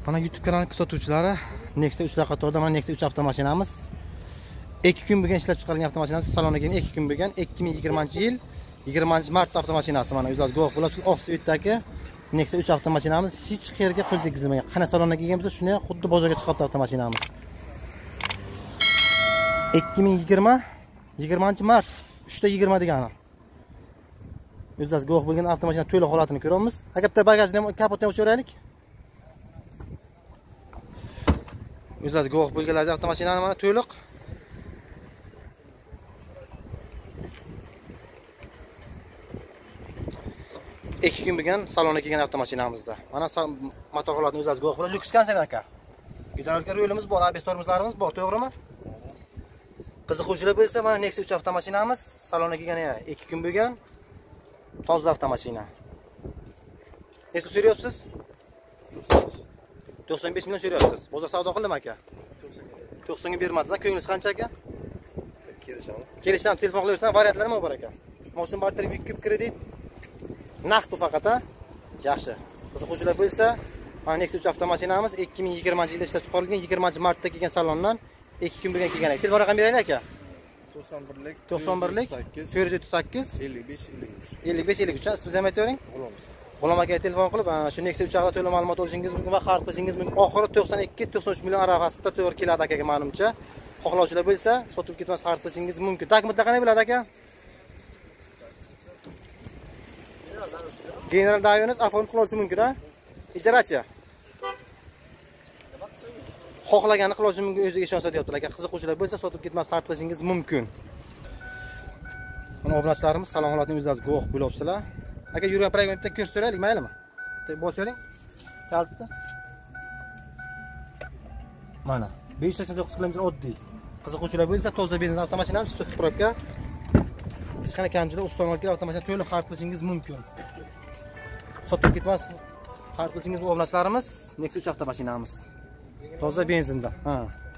Mana YouTube kanali kuzatuvchilari, Nexia 3 qatorda mana Nexia 3 avtomashinamiz. 2 kun bo'lgan ishlab chiqarilgan avtomashinamiz, saloniga 2 kun bo'lgan 2020-yil 20-mart avtomashinasi. Mana o'zlaringiz guvoh bo'lasiz, Oqsuvidagi Nexia 3 avtomashinamiz hech qayerga qo'l tegizilmagan. Qana salonga kelganmiz, shuni xuddi bozorga chiqibdi avtomashinamiz. 2020-mart 3:20 degani. O'zlaringiz guvoh bo'lgan avtomashina to'liq holatini ko'ramiz. Aka bitta bagajni ham kapotni ham o'chiraylik. O'zlaringiz guvoh bo'lganlar avtomashinani mana to'liq. Ikki kun bo'lgan salonga kelgan avtomashinamizda. Mana motor holatini o'zlaringiz guvoh bo'lasiz. Lyuks konsen aka. Gidrolik yo'limiz bor, ABS tormozlarimiz bor, to'g'rimi? Qiziquvchilar bo'lsa, mana Nexia 3 avtomashinamiz salonga kelgan 2 kun bo'lgan toza avtomashina. Nechta so'rayapsiz? 95 million so'rayapsiz. Bozor savdo qildimi aka? 90 ga bermadingiz. Ko'nglingiz qancha aka? Kelishamiz. Telefon qilaversan, variantlar nima bor aka? Mashina barter yuk kredit. Naqd faqat a? Yaxshi. Qiziquvchilar bo'lsa, mana Nexia 3 avtomashinamiz 2020-yilda ishlab chiqarilgan, 20-martda kelgan salondan 2 kun bo'lgan kelgan. Telefon raqam beraylik aka. 91lik 438 55 53 ismingizni ham aytavering. G'ulom aka telefon qilib, shu Nexia 3 haqida to'liq ma'lumot olishingiz mumkin va xarid qilishingiz mumkin. Oxiri 92-93 million arafasida to'g'ri keladi akaga menimcha. Xohlovchilar bo'lsa, sotib ketmas xarid qilishingiz mumkin. Takmitda qanday bo'ladi aka? General Daviyonuz oformib qilishi mumkin-a? Ijarachi. Xohlaganini qilishi mumkin, o'ziga ishonsa deyaptilar aka. Qiziquvchilar bo'lsa, sotib ketmas xarid qilishingiz mumkin. Mana obunachilarimiz salon holatini o'zlaringiz guvoh bo'lyapsizlar. Aka yurgan proyektda ko'rsataylik, maylimi? Bosing. Kaltda. Mana 589 km oddiy. Qiziquvchilar bo'lsa, toza benzin avtomashinamiz chiqib turibdi. Hech qanday kamchilik ustonliklar avtomashina to'liq xarid qilishingiz mumkin. Sotib ketmas xarid qilishingiz bu obunachilarimiz Nexia 3 avtomashinamiz. Toza benzinda. Ha.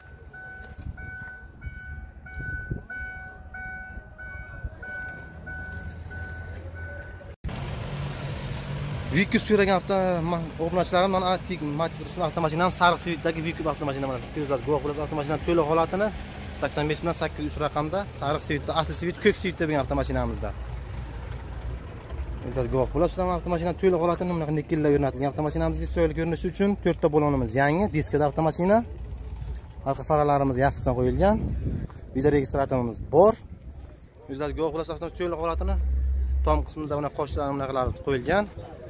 Vikub so'ragan obunachilarim mana Matiz rusumli avtomashinam sariq svitdagi Vikub avtomashina mana ko'zlar guvoh bo'lib avtomashinaning to'liq holatini 85 bilan 803 raqamda sariq svitda, asl svit ko'k svitda bo'lgan avtomashinamizda. O'zlaringiz guvoh bo'libsizlar avtomashinaning to'liq holatini bunaqa nikellar o'rnatilgan avtomashinamizning chiroyli ko'rinishi uchun 4 ta balonimiz yangi, diskada avtomashina. Arqa faralarimiz yaxshidan qo'yilgan. Video registratorimiz bor. O'zlaringiz guvoh bo'libsizlar avtomashining to'liq holatini tom qismida mana qoshlar bunaqalar qo'yilgan.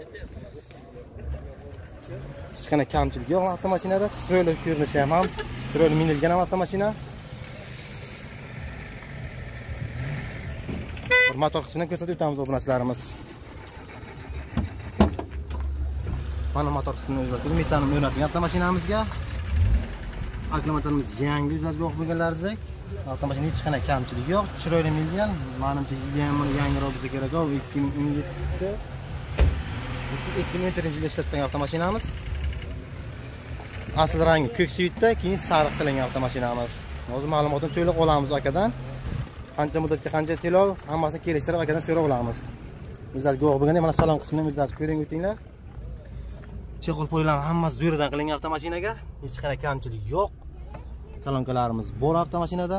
Hech qanday kamchilik yo'q avtomashinada. Chiroyli ko'rinishi ham chiroyli minilgan avtomashina. Motor qismini ko'rsatib o'tamiz obunachilarimiz. Mana motor qismini o'zgartirib, metanni o'rnatilgan avtomashinamizga. Akkumulyatorimiz yangi, o'zlaringiz guvoh bo'lganlaringizdek. Avtomashina hech qanday kamchilik yo'q, chiroyli minilgan. Menimcha yangiroq bizga kerak. 2017-yilda ishlatilgan avtomashinamiz. Asl rangi ko'k svitda, keyin sariq qilingan avtomashinamiz. Hozir ma'lumotni to'liq olamiz akadan. Qancha muddatga qancha to'lov, hammasini kelishtirib akadan so'rab olamiz. O'zlaringiz guvoh bo'lganda mana salon qismini o'zlaringiz ko'ring o'tinglar. Chexol polilar hammasi zo'ridan qilingan avtomashinaga, hech qanday kamchilik yo'q. Kolonkalarimiz bor avtomashinada.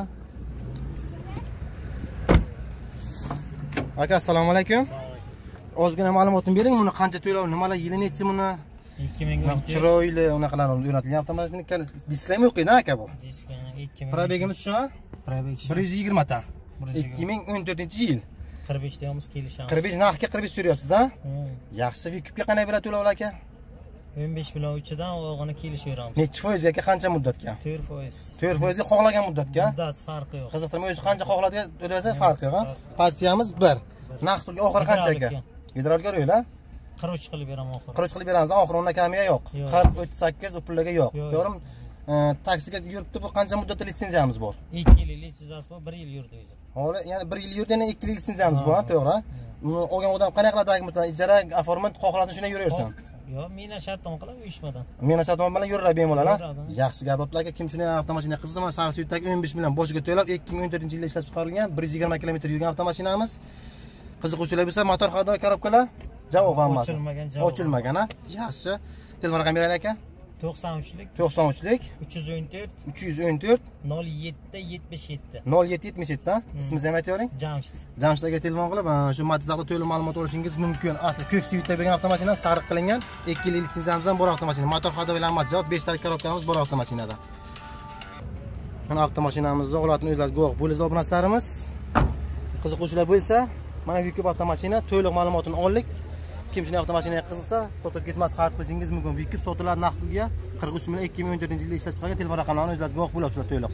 Aka, assalomu alaykum. Ozgina ma'lumotni bering, buni qancha to'lov, nimalar, yili necha buni? 2010. Chiroyli unaqalar o'rnatilgan avtomashina. Disklay yo'q edi aka bu. Disklay 2000. Probegimiz shu? Probeg 120 ta. 2014-yil. 45 deymiz kelishamiz. 45 narxga 45 so'rayapsiz, ha? Yaxshi, Vikubga qanday bo'ladi to'lovlar aka? 15 million uchidan o'g'ini kelishaveramiz. Necha foizga aka, qancha muddatga? 4%. 4% ga xohlagan muddatga? Muddat farqi yo'q. Qiziqtirma, o'zi qancha xohladiga to'lasa farqi yo'q, ha? Pozitsiyamiz 1. Narx pulga oxiri qancha aka? Gidrolik yo'l-a? 43 qilib beraman oxiri. 43 qilib beramiz, oxiri undan kamiga yo'q. 40, 38 u pullarga yo'q. To'g'rimi? Taksiga yuribdi, bu qancha muddatda litsenziyamiz bor? 2 yil litsenziyasi bor, 1 yil yurdi o'zi. Holi, ya'ni 1 yil yurdi, yana 2 yil litsenziyamiz bor, to'g'ri? Olgan odam qanday qiladi, ijara, oforment xohlasin shunday yuraversan. Yo'q, meni shartnoma qilib uyushmadan. Meni shartnoma bilan yuraveradi bemalol, ha? Yaxshi gap bo'pti aka. Kim shunday avtomashina qilsa, mana sariq svitdagi 15 million boshiga to'lab 2014-yilda ishlab chiqarilgan 120 km yurgan avtomashinamiz. Qiziquvchilar bo'lsa, motor xodimlar korobkalar javob hammasi. Ochilmagan, ha? Yaxshi. Telefon raqam beraylik aka. 93lik 93lik 314 314 0777. 0777 da. İsmingizni ham aytavering. Jamshid. Jamshid aka telefon qilib, shu Matizaqda to'liq ma'lumot olishingiz mumkin. Asli ko'k svitda bo'lgan avtomashina sariq qilingan. 2 yillik litsenziyamiz ham bor avtomashina. Motor hadoviylari javob 5 talik korobkamiz bor avtomashinada. Mana avtomashinamizning holatini o'zlaringiz guvoh bo'lasiz obunachilarimiz. Qiziquvchilar bo'lsa, mana Vikub avtomashina to'liq ma'lumotini oldik. Kim shunday avtomashinaga qiziqsa, sotib ketmas xarid qilishingiz mumkin. Vikub sotiladi naqd pulga 43 million 2014-yilda ishlab chiqargan telefon raqamlarini o'zlaringiz guvoh bo'lasizlar to'liq.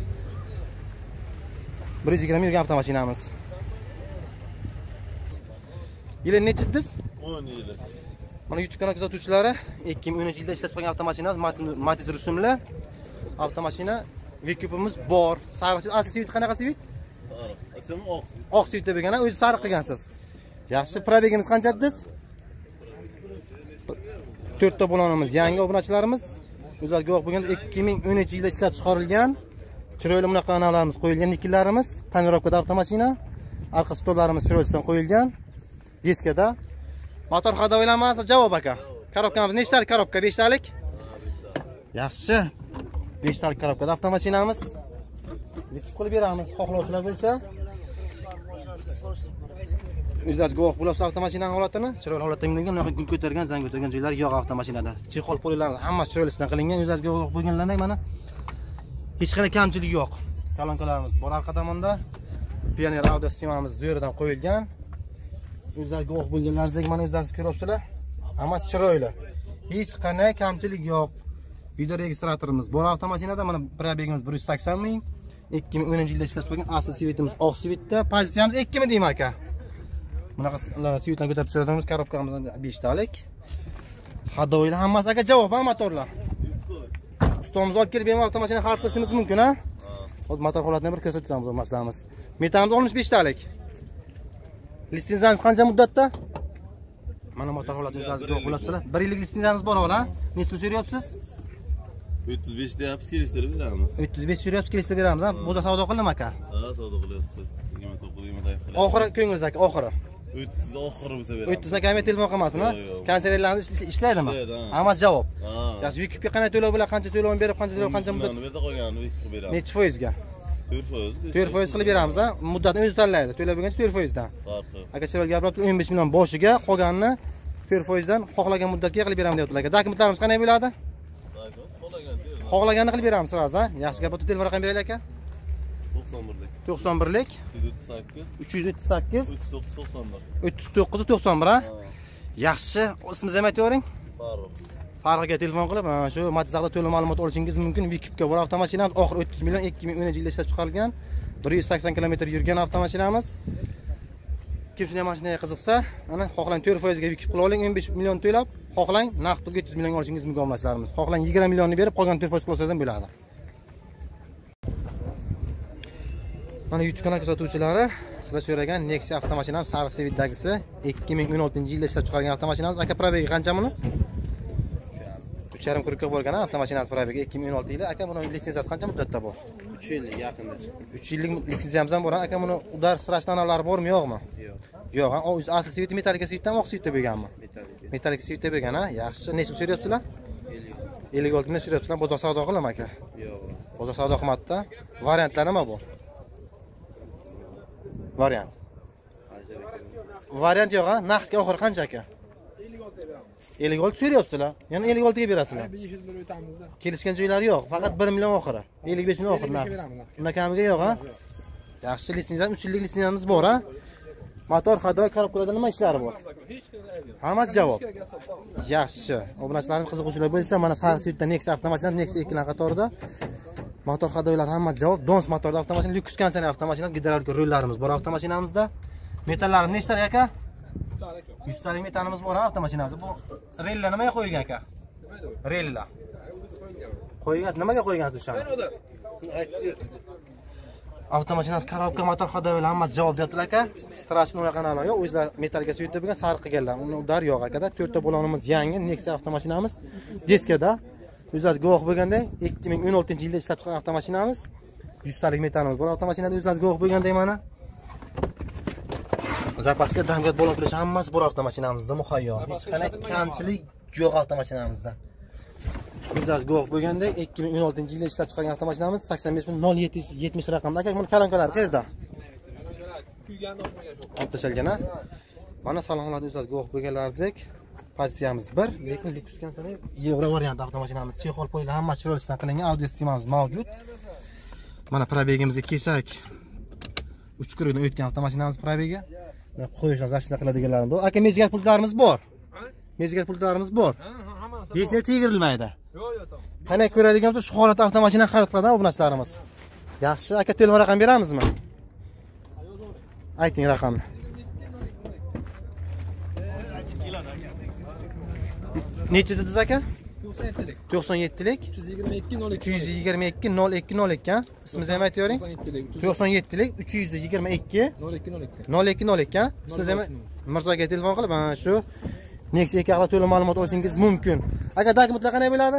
120 yurgan avtomashinamiz. Yili necha dedingiz? 10 yil. Mana YouTube kanal kuzatuvchilari 2010-yilda ishlab chiqargan avtomashinamiz Matiz rusumli avtomashina. Vikubimiz bor. Sariq asli svit qanaqa svit? Sariq. Oq svitda bo'lgan, o'zi sariq qilgansiz. Yaxshi, probegimiz qancha dedingiz? 4 ta bo'lonimiz, yangi obunachilarimiz. O'zlari guvoh bo'lgan 2013-yilda ishlab chiqarilgan. Chiroyli bunaqa analarimiz qo'yilgan, nikillarimiz, panoramkada avtomashina. Arqa stollarimiz chiroylidan qo'yilgan. Diskada. Motor hadoviylari javob aka. Korobkamiz nechtalik korobka? 5 talik? Yaxshi. 5 talik korobkada avtomashinamiz. Likit qilib beramiz, xohlovchilar bo'lsa. O'zlaringiz guvoh bo'lasiz avtomashinaning holatini. Chiroyli holatda qilingan, bunaqa gul ko'targan, zang ko'targan joylari yo'q avtomashinada. Chexol polilarni hammasi chiroylisidan qilingan. O'zlaringiz guvoh bo'lganlardan mana hech qanday kamchilik yo'q. Kolonkalarimiz bor orqa tomonda. Pioneer audio sistemamiz zo'ridan qo'yilgan. O'zlaringiz guvoh bo'lganlaringizdek mana o'zlaringiz ko'ryapsizlar. Hammasi chiroyli. Hech qanday kamchilik yo'q. Video registratorimiz bor avtomashinada. Mana probegimiz 180 ming. 2010-yilda ishlab chiqargan asli svitimiz oq svitda. Pozitsiyamiz 2 mi deyman aka? Bunaqa svitdan ko'tarib chiqaramiz, korobkamiz 5 talik. Hadovilar hammasi aka javob ham motorlar. Ustomimiz olib kelib ham avtomashina xarid qilishimiz mumkin, ha? Hozir motor holatini bir ko'rsatamiz, masalamiz. Metamiz 65 talik. Litsenziyamiz qancha muddatda? Mana motor holatini o'zlaringiz guvoh bo'lasizlar. 1 yillik litsenziyamiz bor, ha? Necha so'rayapsiz? 35 deyapsiz, kelishtirib beramiz. 35 so'rayapsiz, kelishtirib beramiz, ha? Bo'za savdo qildimi aka? Ha, savdo qilyapsiz. 29 Oxiri ko'nglingiz aka, oxiri. 30 oxiri bo'lsa beramiz. 30 aka telefon qilmasin, ha? Konsertlarimiz ishlaydimi? Ishlaydi, Hammasi javob. Ha. Yaxshi, Vikubga qanday to'lov bilan, qancha to'lovni berib, qancha to'lov, qancha muddat? Bu yerda qolganini qilib beramiz. Necha foizga? 4%. 4% qilib beramiz, ha? Muddatni o'zi tanlaydi. To'lab bo'lgancha 4% dan. Farqi. Aka chiroyli gapiribdi, 15 million boshiga qolganini 4% dan xohlagan muddatga qilib beraman deyaptilar aka. Dokumentlarimiz qanday bo'ladi? Xohlaganini qilib beramiz siz, ha? Yaxshi gap bo'ldi. Telefon raqam beraylik aka. 91lik 338 3991 ha? Yaxshi, ismingizni ham aytavering. Farqiga telefon qilib, shu Matizaqda to'liq ma'lumot olishingiz mumkin. Vikubga bor avtomashinamiz, oxir 30 million 2010-yilda ishlab chiqarilgan. 180 km yurgan avtomashinamiz. Kim shunday mashinaga qiziqsa, mana xohlang 4% ga Vikub qilib oling, 15 million to'lab, xohlang naqd pulga 300 million olishingiz mumkin obunachilarimiz. Xohlang 20 millionni berib, qolgan 4% qilib olsangiz ham bo'ladi. Mana YouTube kanal kuzatuvchilari, sizlar so'ragan Nexia avtomashinamiz sariq svitdagisi 2016-yilda ishlab chiqarilgan avtomashinamiz. Aka probegi qancha buni? 3,5 kurka bo'lgan avtomashinamiz probegi 2016-yilda. Aka buni litsenziyasi qancha muddatda bor? 3 yillik yaqinda. 3 yillik litsenziyamiz ham bor. Aka buni udar sirashlanalari bormi, yo'qmi? Yo'q. Yo'q, ha, o'zi asli svit metallika svitdan oq svitda bo'lganmi? Metallika svitda bo'lgan, ha? Yaxshi. Necha so'rayapsizlar? 56 ming so'rayapsizlar. Bozor savdo qilaman aka. Yo'q. Bozor savdo qilmadida. Variantlar nima bu? Variant. Variant yo'q, ha? Naqdga oxiri qancha aka? 56 so'rayapsizlar. Yana 56 ga berasizlar. 500 bir o'tamizda. Kelishgan joylari yo'q. Faqat 1 million oxiri. 55 million oxiri narx. Undan kamiga yo'q, ha? Yaxshi, litsenziyamiz 3 yillik litsenziyamiz bor, ha? Motor hadoy korobkalarda nima ishlari bor? Hammasi javob. Yaxshi. Obunachilarim qiziquvchilar bo'lsa, mana sariq svitda Nexia avtomashinasi, Nexia 2 dan qatorida. Motor hadoylari hammasi javob. Dons motorli avtomashina, Lux konserni avtomashina, gidravlik rollarimiz bor avtomashinamizda. Metallarimiz nechta aka? 100 talik metalimiz bor avtomashinamizda. Bu rellar nimaga qo'yilgan aka? Rellar. Qo'ygan, nimaga qo'ygan o'shani? Avtomashinamiz korobka, motor hadoylari hammasi javob deyaptilar aka. Strashni unaqanalar yo'q, o'zlar metalga svitda bo'lgan sariq qilganlar. Uni udar yo'q akada. 4 ta bo'lonimiz yangi Nexia avtomashinamiz. Diskada o'zlar guvoh bo'lganday 2016-yilda ishlab chiqqan avtomashinamiz. 100 talik metalimiz bor avtomashinada, o'zlar guvoh bo'lganday mana. Zapaska damgad bo'lib kelish hammasi bor avtomashinamizda muhayyo. Hech qanday kamchilik yo'q avtomashinamizda. Bizlar guvoh bo'lganda 2016-yilda ishlab chiqargan avtomashinamiz 85070 raqamda. Aka, buni kalankalar qayerda? Olib tashalgan a. Mana salomlar o'zlar guvoh bo'lganlardek. Pozitsiyamiz 1, lekin Lexus'dan sonra Yevro variant avtomashinamiz. Chexol polilar hammasi chiroyli qilingan audio sistemamiz mavjud. Mana probegimizga kelsak, 3 kilodan o'tgan avtomashinamiz probegi. Qo'yishlar zashida qiladiganlarimiz bor. Aka, mezgat pultlarimiz bor. Mezgat pultlarimiz bor. Besga tegirilmaydi. Yo'q, tamam. Qanday ko'radigan bo'lsa, shu holatda avtomashina xarid qiladi obunachilarimiz. Yaxshi, aka, telefon raqam beramizmi? Ayting raqamni. Necha dedingiz aka? 97lik. 97lik 322 322 ismingizni ham aytavering. 97lik 322 0202 ismingizni ham Mirzoga telefon qilib, mana shu Nexia 2 haqida to'liq ma'lumot olishingiz mumkin. Aka, dokumentlar qanday bo'ladi?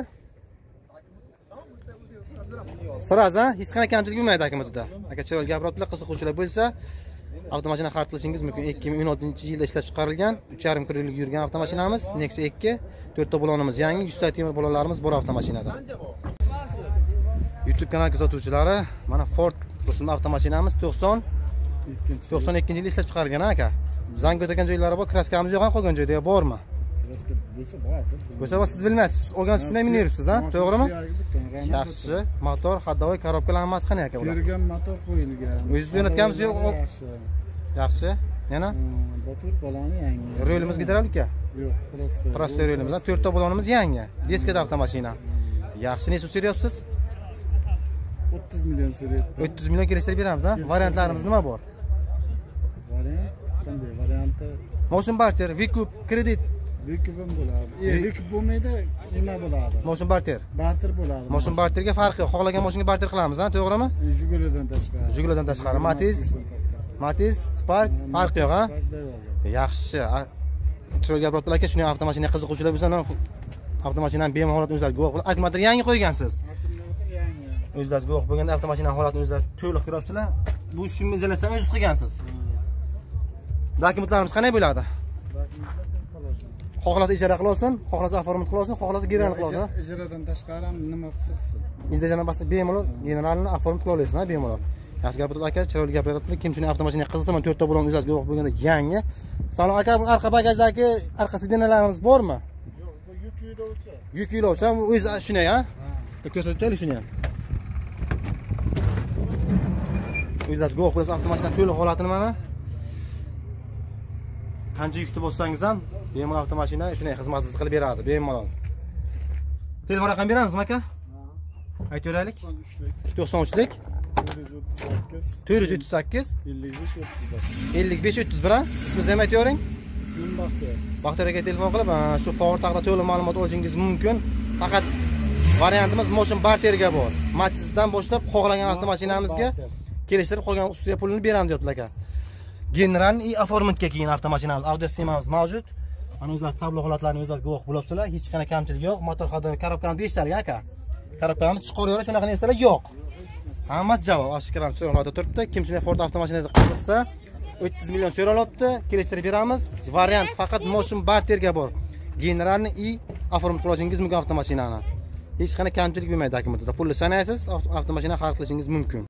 Siraz, hech qanday kamchilik bo'lmaydi dokumentda. Aka, chiroyli gapiribdilar, qiziquvchilar bo'lsa, avtomashina xarid qilishingiz mumkin. 2016-yilda ishlab chiqarilgan 3,5 kilolik yurgan avtomashinamiz Nexia 2, 4 ta balonimiz yangi, 100 ta temir balonlarimiz bor avtomashinada. YouTube kanal kuzatuvchilari, mana Ford rusumli avtomashinamiz 92-yilda ishlab chiqarilgan aka. Zang o'tgan joylari bor, kraskamiz yo'q, qolgan joyda bormi? Bo'lsa, siz bilmaysiz, olgansiz shunday miniribsiz, ha? To'g'rimi? Yaxshi. Motor, ходовой, korobkalar hammasi qanday aka bular? Bergan motor qo'yilgan. O'zingiz jo'natgansiz yo'q? Yaxshi. Yana? Motor baloni yangi. Rolimiz gidravlika? Yo'q, Prosto rolimiz. 4 ta balonimiz yangi. Diskada avtomashina. Yaxshi, necha so'rayapsiz? 30 million so'rayapti. 30 million kelishtirib beramiz, ha? Variantlarimiz nima bor? Variant qanday? Varianti Motion barter, Vikup, kredit. Vikup ham bo'ladi. Vikup bo'lmaydi, nima bo'ladi? Motion barter. Barter bo'ladi. Motion barterga farqi yo'q. Xohlagan mashinaga barter qilamiz, ha? To'g'rimi? Jigulidan tashqari. Jigulidan tashqari. Matiz, Spark farqi yo'q, ha? Yaxshi. Chiroyli gapiribdilar aka, shunday avtomashinaga qiziquvchilar bo'lsa, avtomashinani bemalol holatini o'zlari guvoh bo'lib, akkumulyator yangi qo'ygansiz. Yangi. O'zlaringiz guvoh bo'lganda avtomashinaning holatini o'zlari to'liq ko'ryapsizlar. Bu shimni izolasidan o'zingiz qilgansiz. Dokumentlarimiz qanday bo'ladi? Xohlasa ijara qilsin, xohlasa oformit qilsin, xohlasa general qilsin. Ijaradan tashqari nima qilsa qilsin. Ijaradan boshqa bemalol generalni oformit qila olasiz, ha, bemalol. Yaxshi gapiribdi aka, chiroyli gapiribdi. Kim shunday avtomashinaga qiziqsa, men 4 ta bo'lon o'zlariga guvoh bo'lganda yangi. Salom aka, bu orqa bagajdagi orqa sidenalarimiz bormi? Yo'q, bu yuk yuylovchi. Yuk yuylovchi, o'zi shunday, ha? Ko'rsataylik shuni ham. O'zlariz guvoh bo'lsa, avtomashina to'liq holatini mana. Qancha yukda bo'lsangiz ham bemalol avtomashina shunday xizmatingizni qilib beradi, bemalol. Telefon raqam beramizmi aka? Aytaylik. 93lik 438 55 31. Ismingizni ham aytavering. Ismim Baxtiyor. Baxtiyor aka telefon qilib, shu Ford haqida to'liq ma'lumot olishingiz mumkin. Faqat variantimiz motion barterga bor. Matizdan boshlab xohlagan avtomashinamizga kelishtirib qolgan ustiga pulini beramiz deyaptilar aka. Generalni oformitga keyin avtomashinamiz, audio sistemamiz mavjud. Mana o'zlari tablo holatlarini o'zlari guvoh bo'libsizlar. Hech qanday kamchilik yo'q. Motor ходовой, korobkamiz 5 talik aka. Korobkamiz chiqaraverish, shunaqa narsalar yo'q. Hammasi javob. Oshkoram so'rovlarda turibdi. Kim shunday Ford avtomashinasi qiziqsa, 30 million so'ralibdi, kelishtirib beramiz. Variant faqat motion barterga bor. Generalni oformit qilishingiz mumkin avtomashinani. Hech qanday kamchilik bo'lmaydi dokumentda. Pulni sanaysiz, avtomashina xarid qilishingiz mumkin.